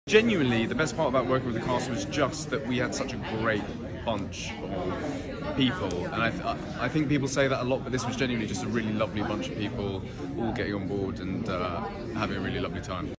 Genuinely, the best part about working with the cast was just that we had such a great bunch of people, and I think people say that a lot, but this was genuinely just a really lovely bunch of people all getting on board and having a really lovely time.